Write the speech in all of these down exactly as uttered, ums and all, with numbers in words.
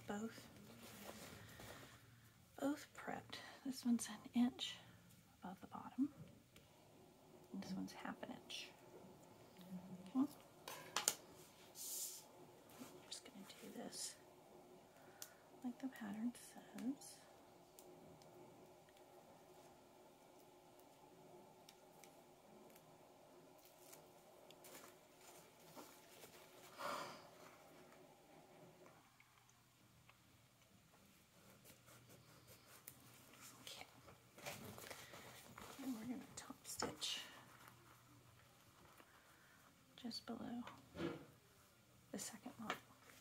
both both prepped. This one's an inch above the bottom. And this one's half an inch. Okay. I'm just going to do this like the pattern says. Just below the second lock.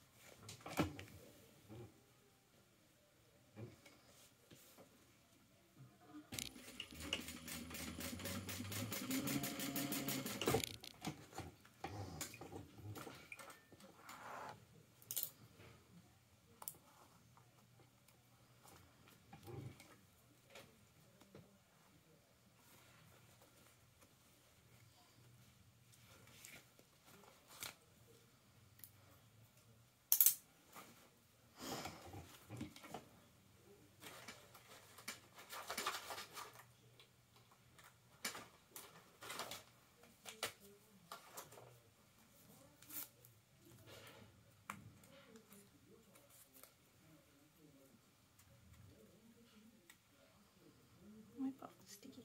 My box sticky.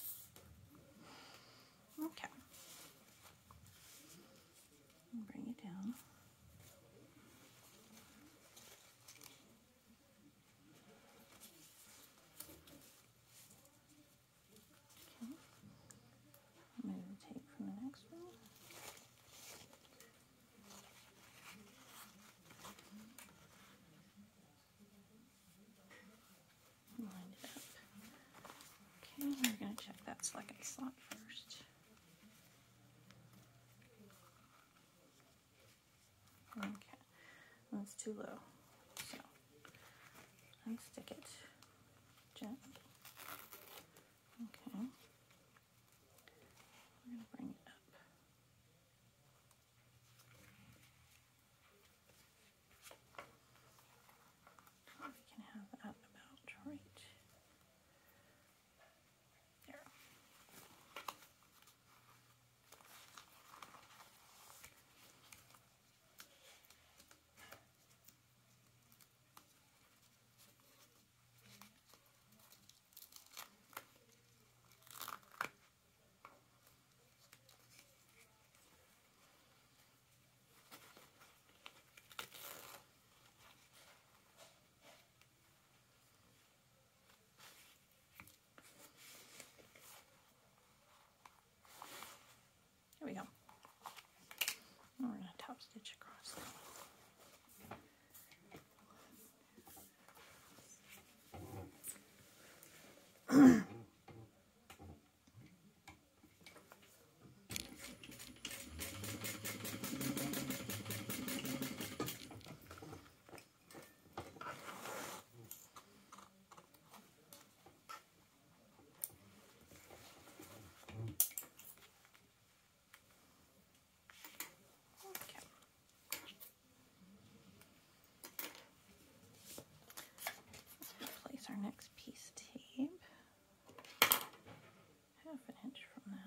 Okay. And bring it down. Okay. Remove the tape from the next one. Line it up. Okay, we're going to check that second slot first. Okay, that's too low, so unstick it gently. Okay, we're going to bring it up. We can have that about right there. There we go. And we're going to top stitch across. Our next piece tape, half an inch from that.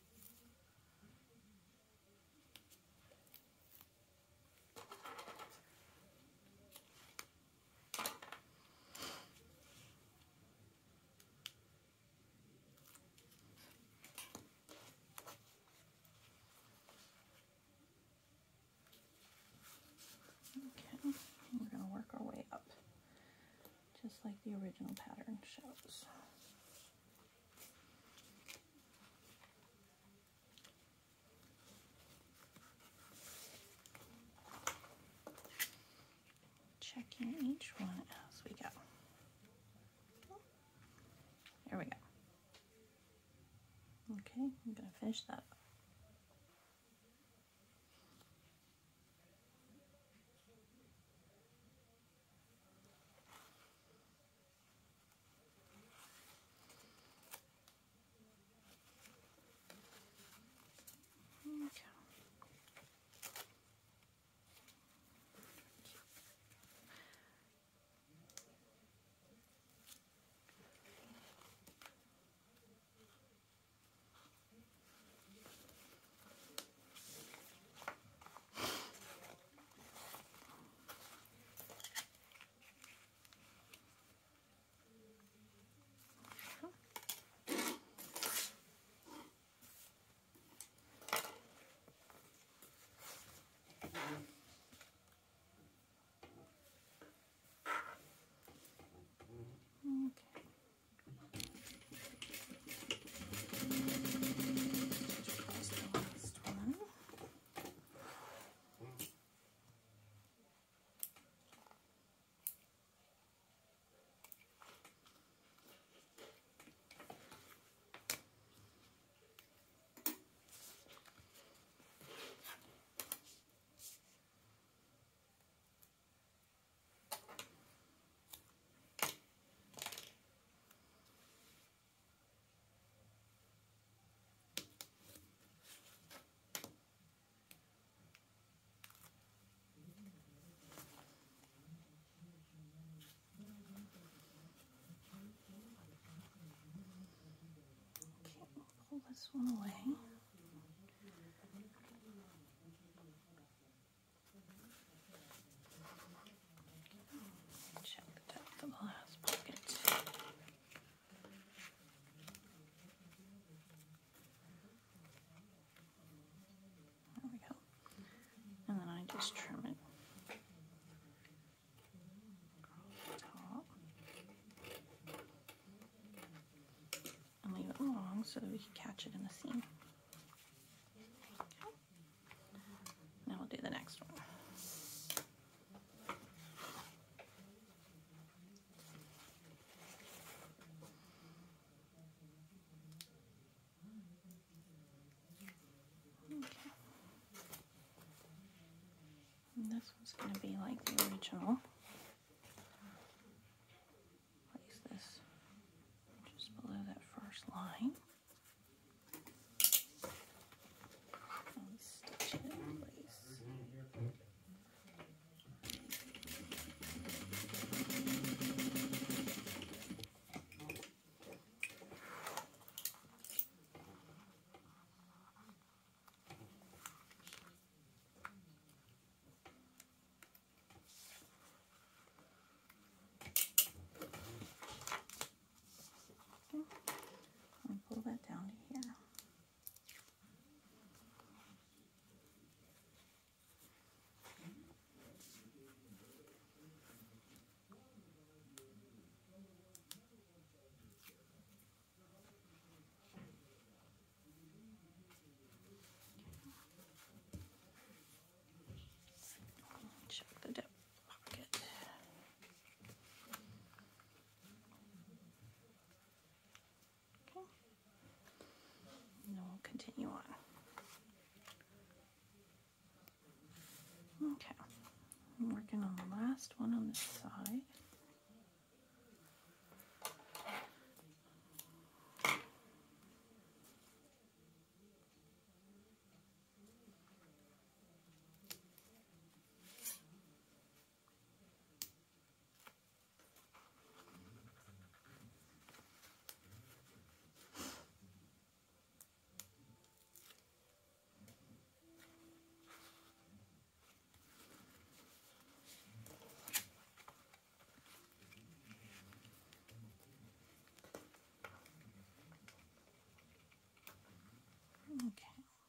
Okay, we're going to work our way up, just like the original pattern shows. Checking each one as we go. There we go. Okay, I'm going to finish that up. this one away. Check the depth of the last pocket. There we go. And then I just trim it across the top. And leave it long so that we can catch it in the seam. Okay. Now we'll do the next one. Okay. And this one's going to be like the original. Place this just below that first line. And stitch it in place. And pull that down to here. Check the depth pocket. Okay. And then we'll continue on. Okay. I'm working on the last one on this side. Okay.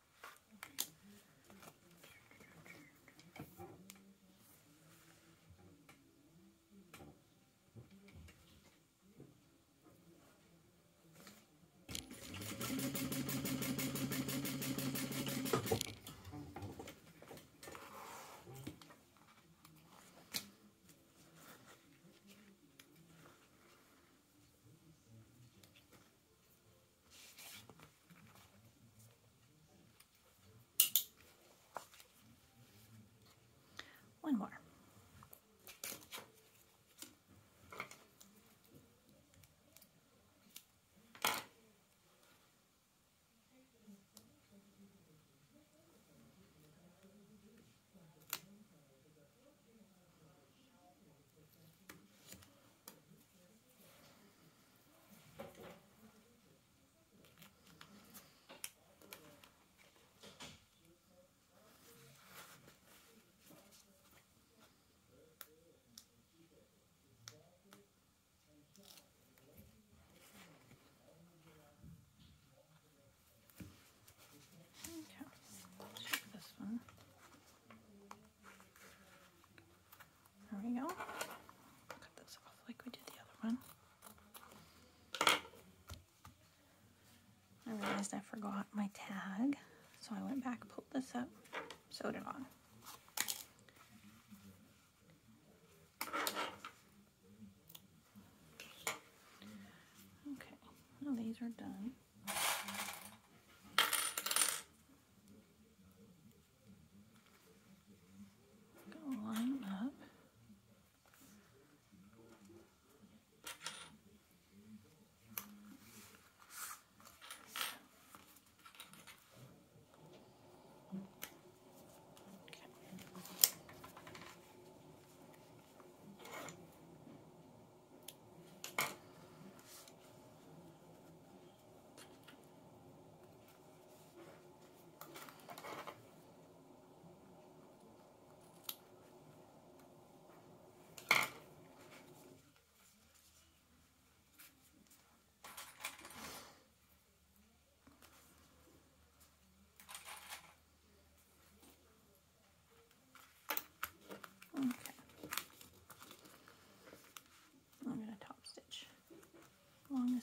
One more. Check this one. There we go. Cut this off like we did the other one. I realized I forgot my tag, so I went back, pulled this up, sewed it on. Okay, now these are done. Go line them up.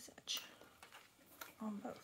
stitch on both.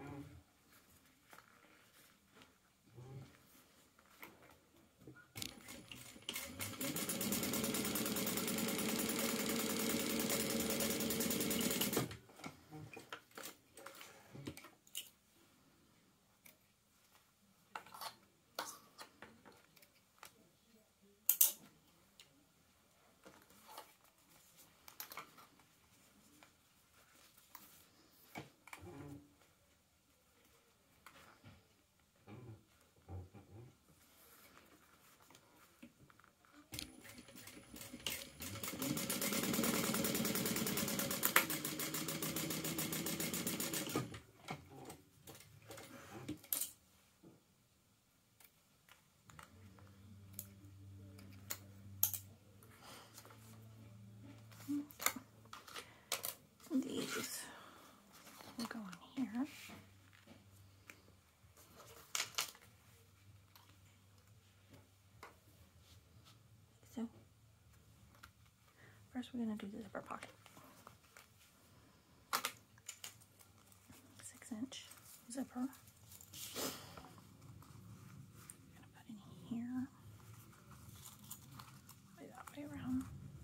These will go on here. So first we're going to do the zipper pocket. Six inch zipper. I'm going to put in here. Way that way around.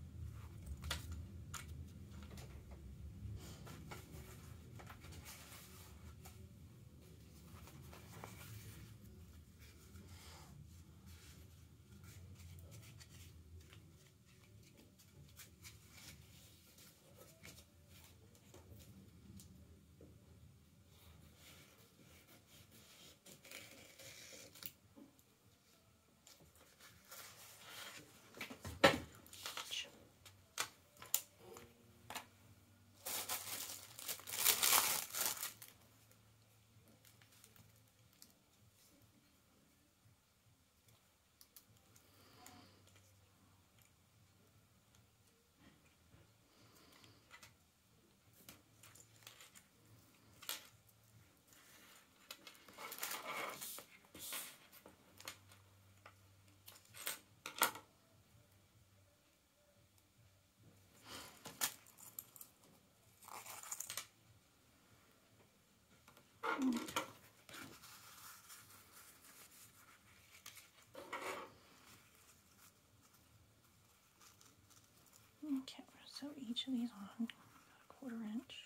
Okay, so each of these on a quarter inch.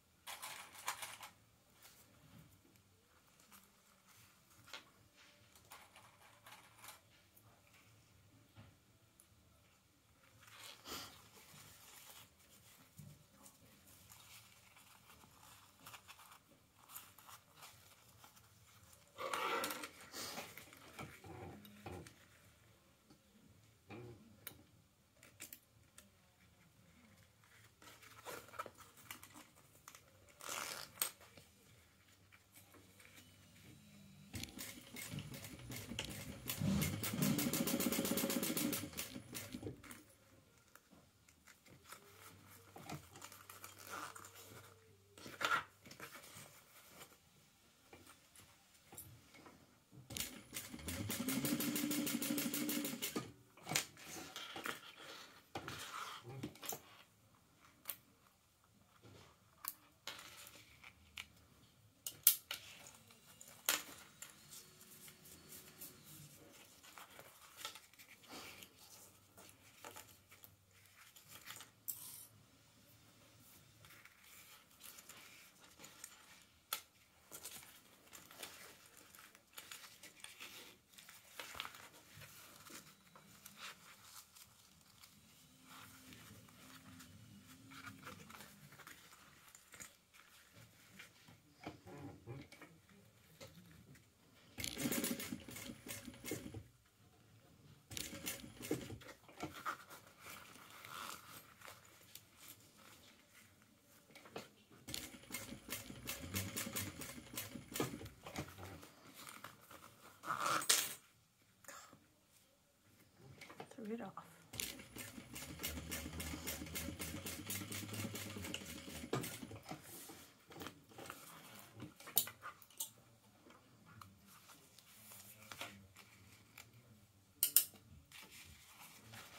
Threw it off.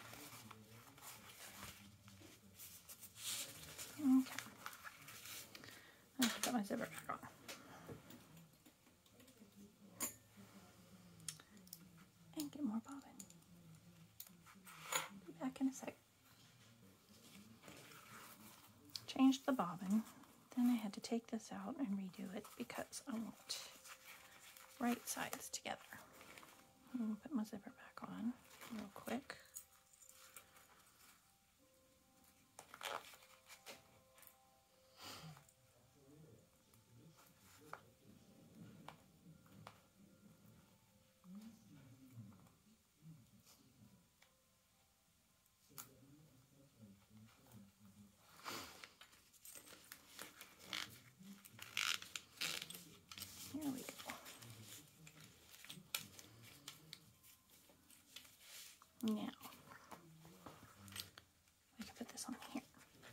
Okay. zipper back on. And get more bobbin. Be back in a sec. Changed the bobbin. Then I had to take this out and redo it because I want right sides together. I'm going to put my zipper back on real quick. Here we go. Now, I can put this on here.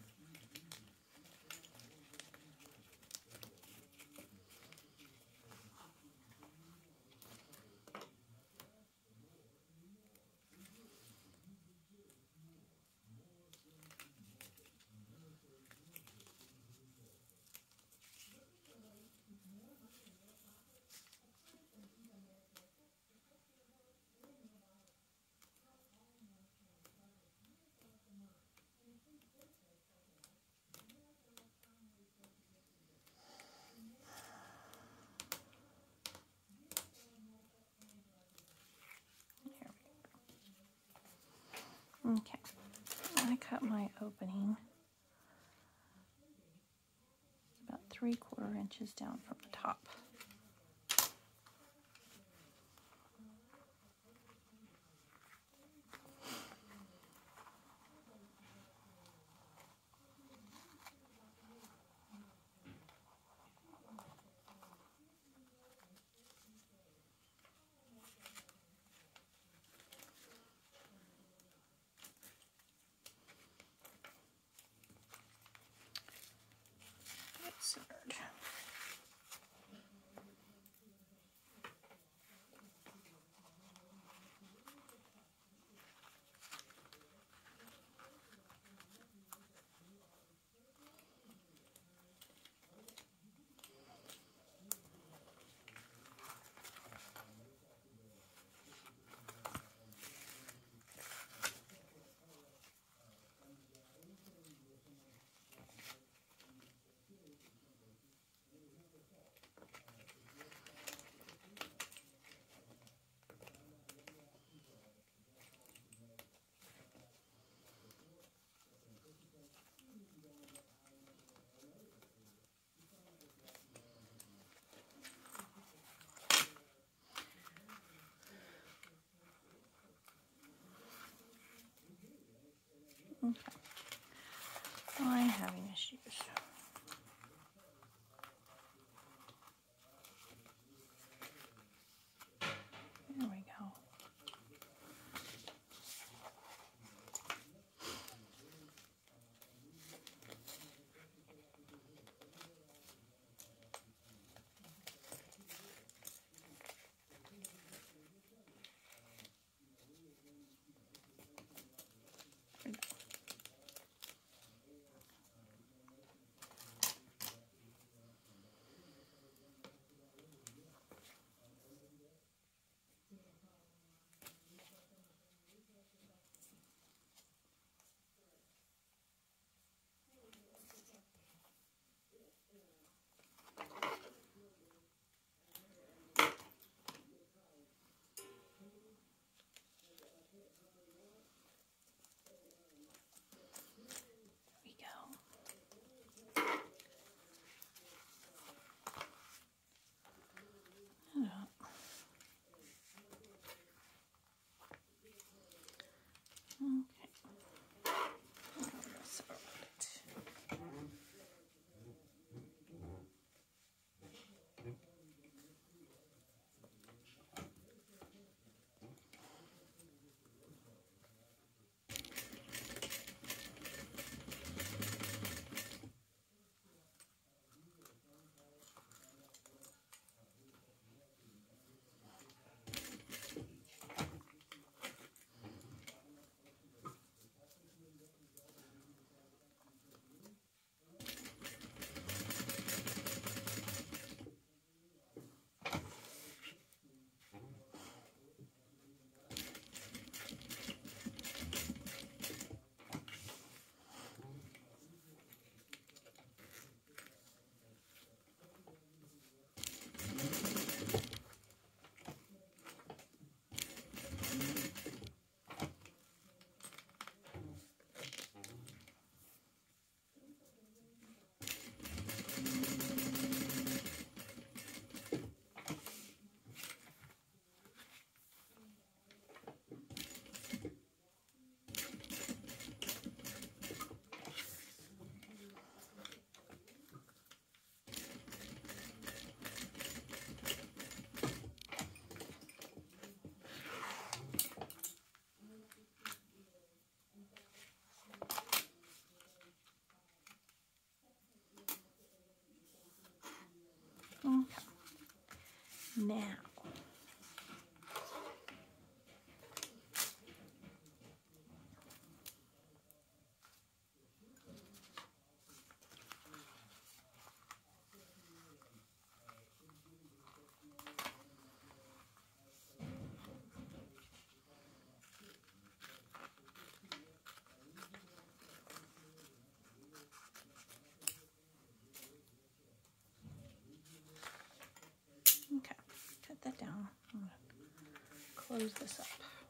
Okay, I cut my opening about three quarter inches down from the top. Centered. Okay. I'm having issues. There we go. Now, okay, cut that down. I'm gonna close this up.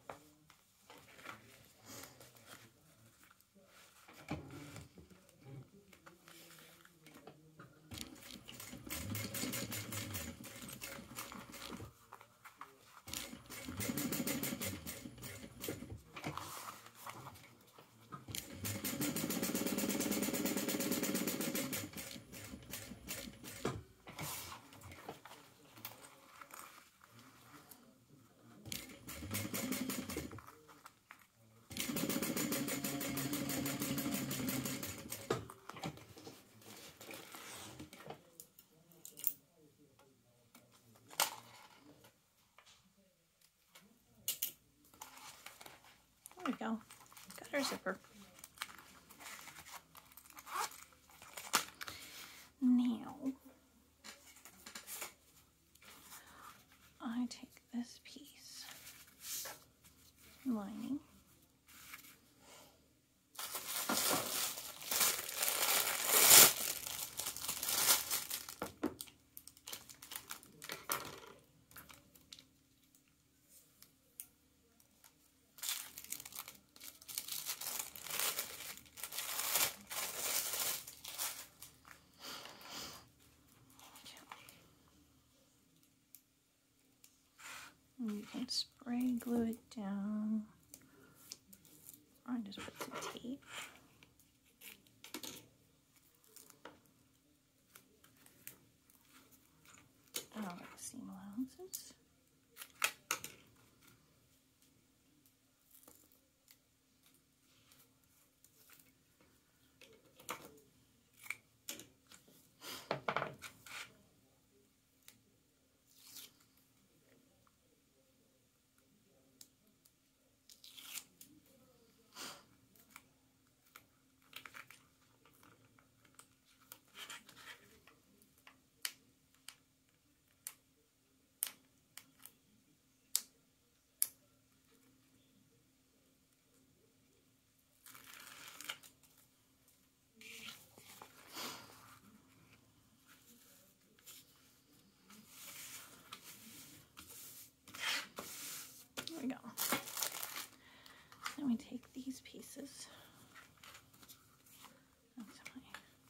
There we go. Got our zipper. Now, I take this piece, lining, you can spray glue it down, or just put some tape. Oh, like seam allowances. There we go. Then we take these pieces. That's my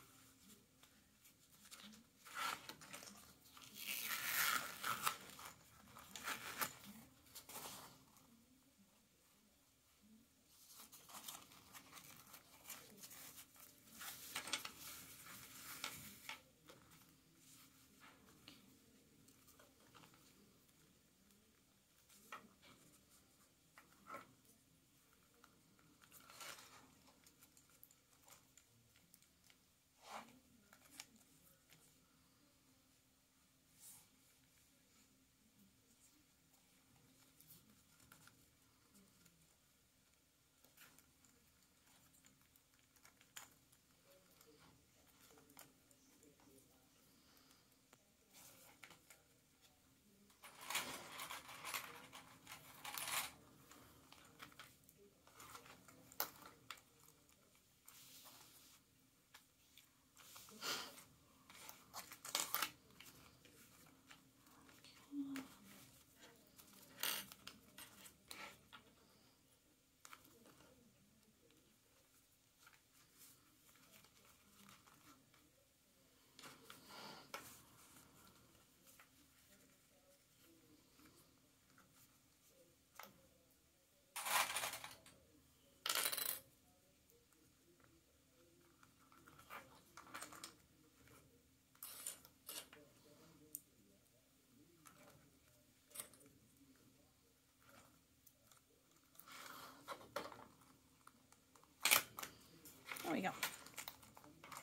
There we go.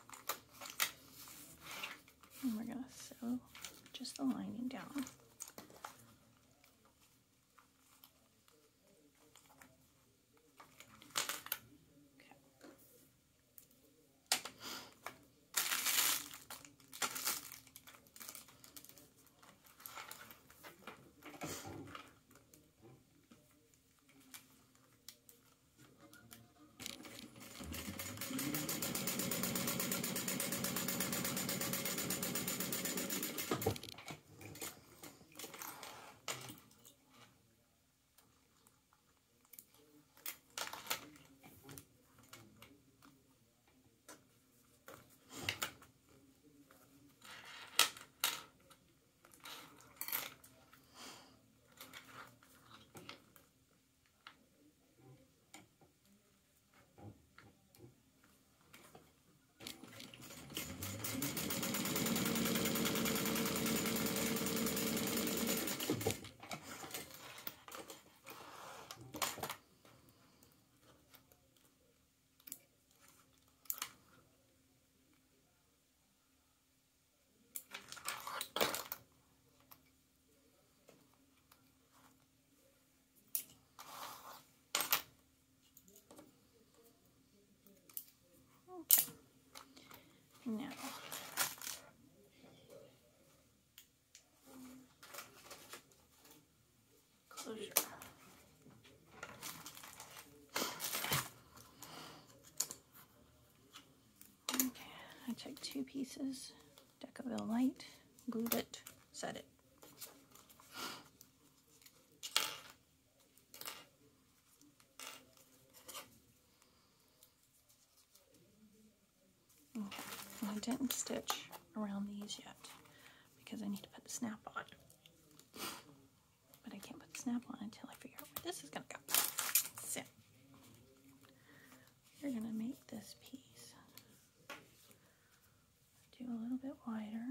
And we're going to sew just the lining down. closure. Okay, I took two pieces, Decaville Light, glued it, set it. Okay, and I didn't stitch around these yet because I need to put the snap on. But I can't put the snap on until I figure out where this is gonna go. So, you're gonna make this piece do a little bit wider.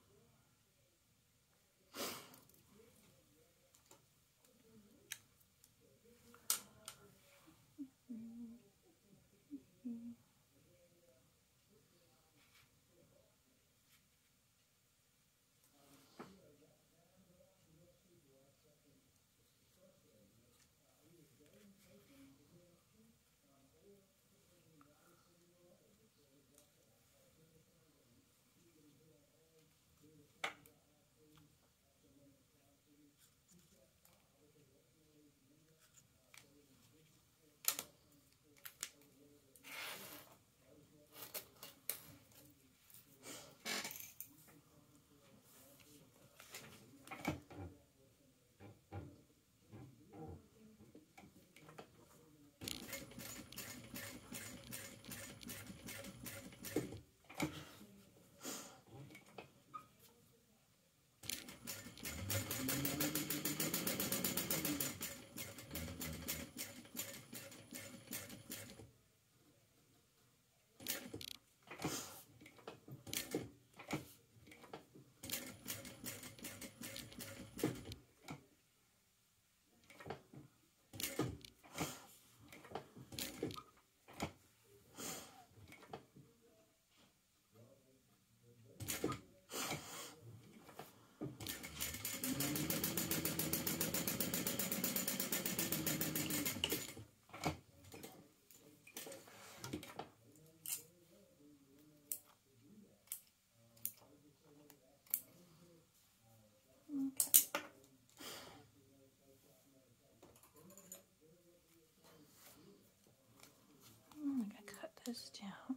I'm going to cut this down.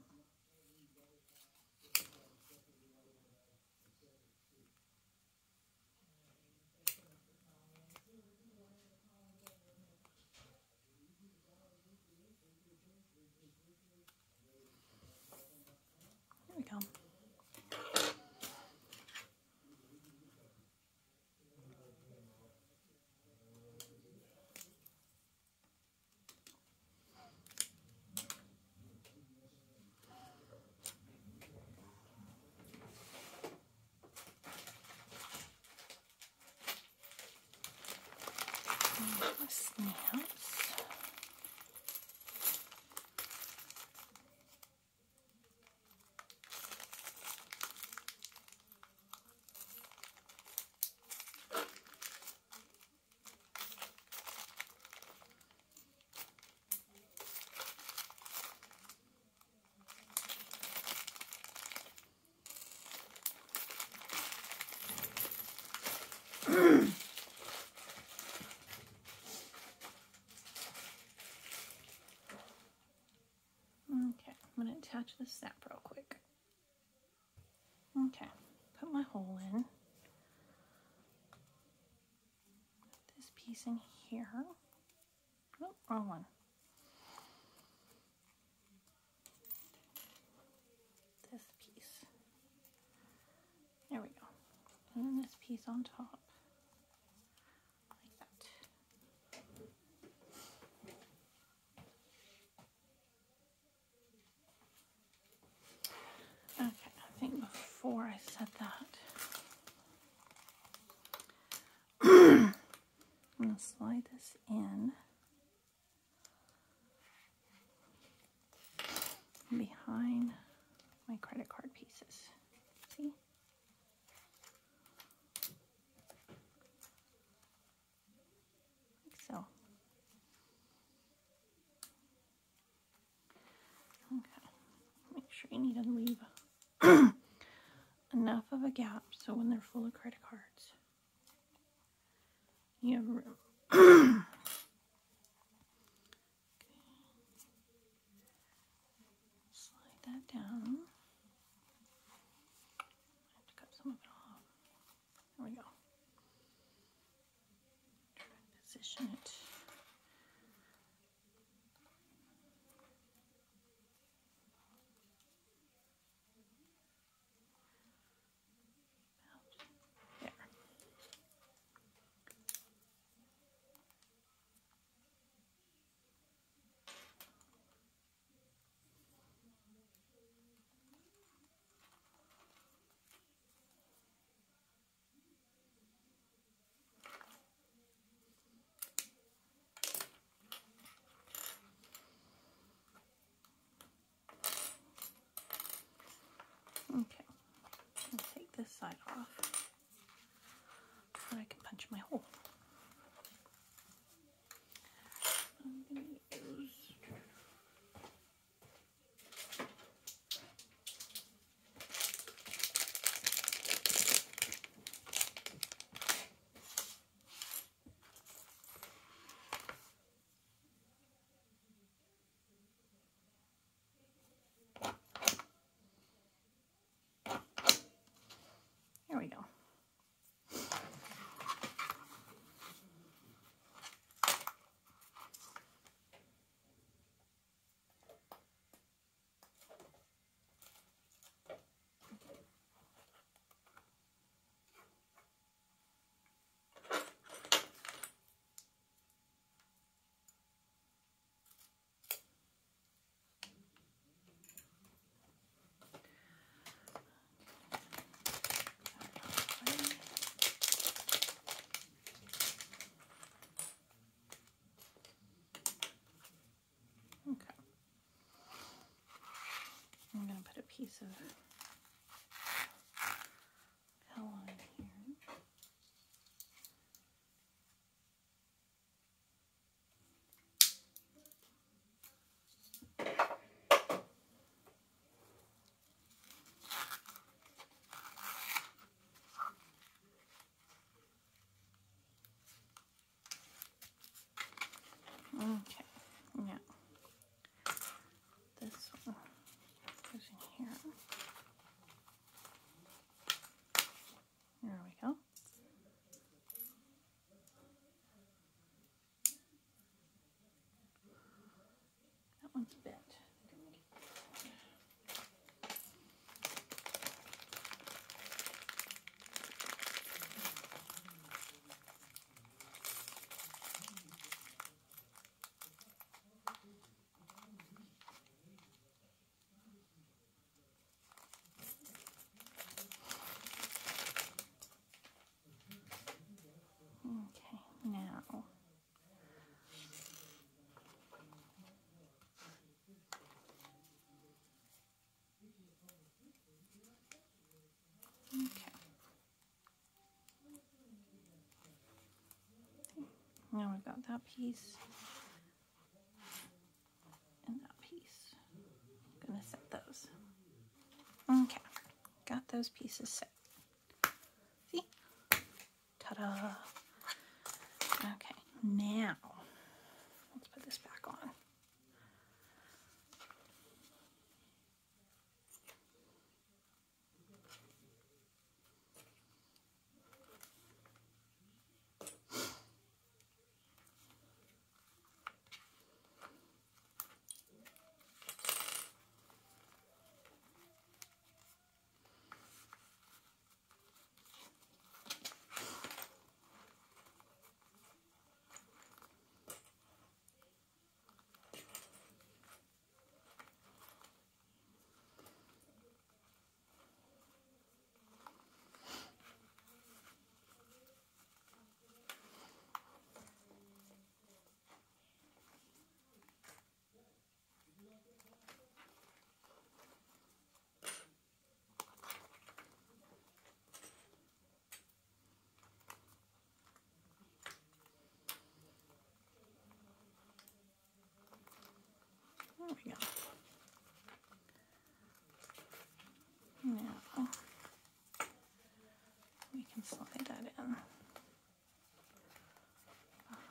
There we go. The snaps. Okay, I'm going to attach the snap real quick. Okay, put my hole in. Put this piece in here. Oh, wrong one. This piece. There we go. And then this piece on top. Like that. Okay, I think before I set that, I'm going to slide this in behind my credit card pieces. See? Like so. Okay. Make sure you need to leave enough of a gap so when they're full of credit cards, you have room. Slide that down. I have to cut some of it off. There we go. Try to position it. There. Okay, I'll take this side off so I can punch my hole. I'm going to use There we go. Okay. I'm going to put a piece of hell on here. Okay, now this one goes in here. There we go. That one's bent. Okay, now okay. Now we've got that piece and that piece. I'm gonna set those. Okay, got those pieces set. See? Ta-da! Okay, now let's put this back on.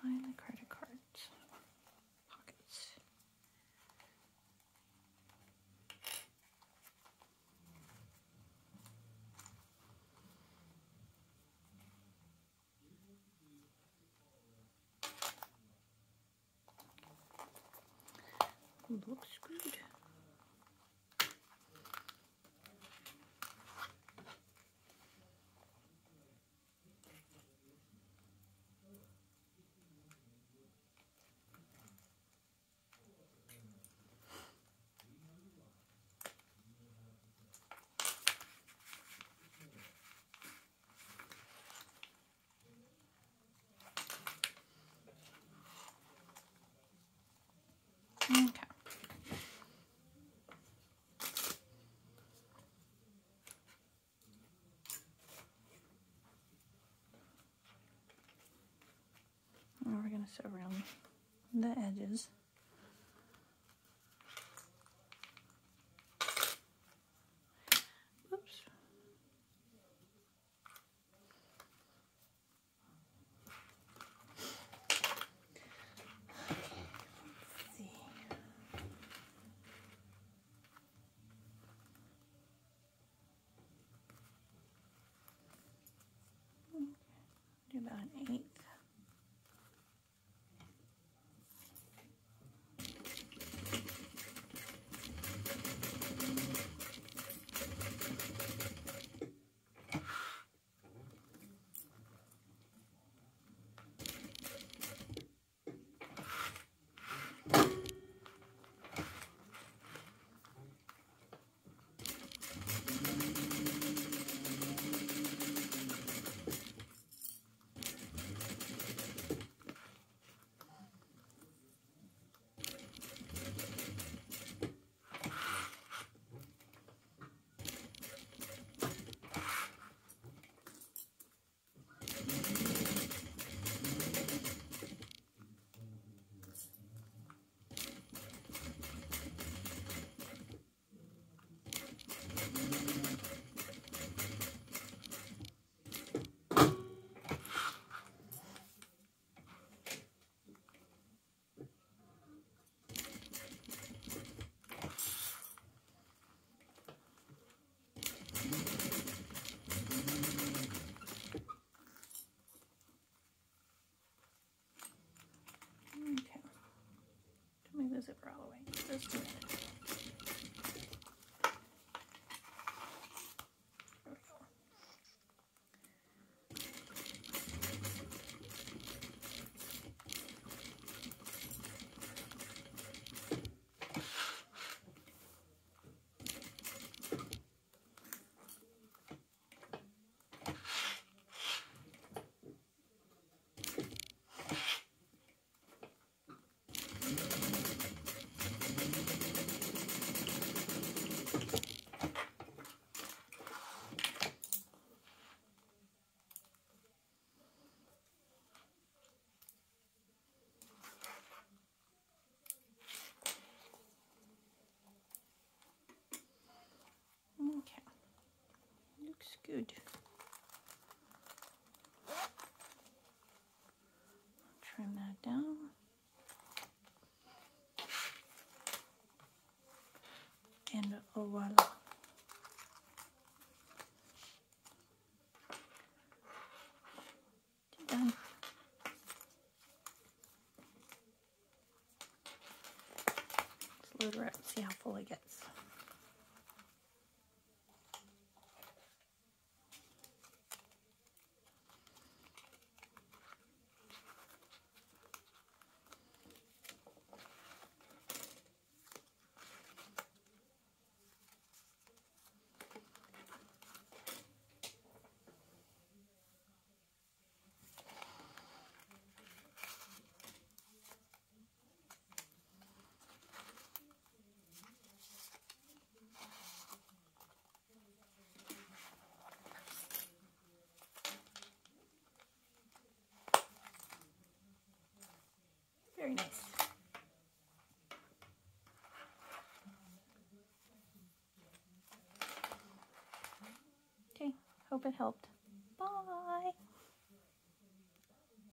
Find the credit cards. Pockets. Looks good. Okay. Now we're going to sew around the edges. Oops. Let's see. Do about an eighth. Okay. Don't move the zipper all the way. Just a minute. There we go. Okay, looks good. Trim that down. And oh voila. Done. Let's load her up and see how full it gets. Very nice. Okay, hope it helped.